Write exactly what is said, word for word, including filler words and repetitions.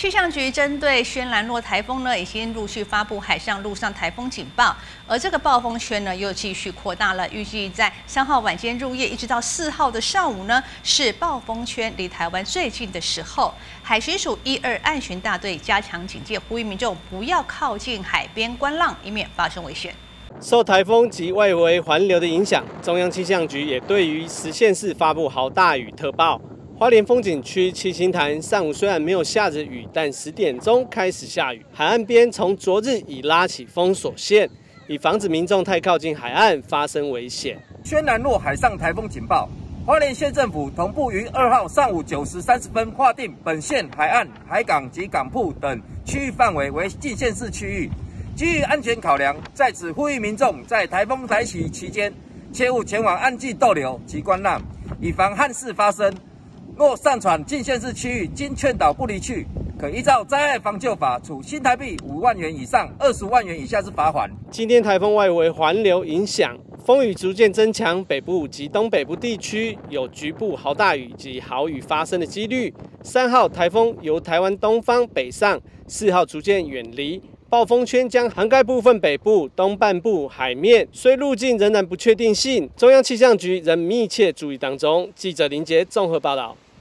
气象局针对轩岚诺台风呢，已经陆续发布海上、陆上台风警报，而这个暴风圈呢又继续扩大了。预计在三号晚间入夜，一直到四号的上午呢，是暴风圈离台湾最近的时候。海巡署一二岸巡大队加强警戒，呼吁民众不要靠近海边观浪，以免发生危险。 受台风及外围环流的影响，中央气象局也对于十县市发布豪大雨特报。花莲风景区七星潭上午虽然没有下着雨，但十点钟开始下雨。海岸边从昨日已拉起封锁线，以防止民众太靠近海岸发生危险。 轩岚诺海上台风警报，花莲县政府同步于二号上午九时三十分划定本县海岸、海港及港埠等区域范围为禁限市区域。 基于安全考量，在此呼吁民众在台风来袭期间，切勿前往岸际逗留及观浪，以防憾事发生。若上船进县市区域，经劝导不离去，可依照灾害防救法处新台币五万元以上二十万元以下之罚款。 今天台风外围环流影响，风雨逐渐增强，北部及东北部地区有局部豪大雨及豪雨发生的几率。三号台风由台湾东方北上，四号逐渐远离。 暴风圈将涵盖部分北部、东半部海面，虽路径仍然不确定性，中央气象局仍密切注意当中。记者林杰综合报道。